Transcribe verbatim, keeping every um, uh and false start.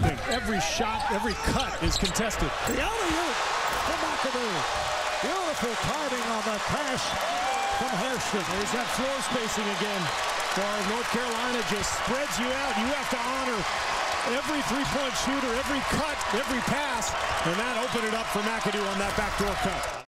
moving. Every shot, every cut is contested. The alley-oop from McAdoo. Beautiful timing on that pass from Hairston. There's that floor spacing again. For North Carolina just spreads you out. You have to honor every three-point shooter, every cut, every pass, and that opened it up for McAdoo on that backdoor cut.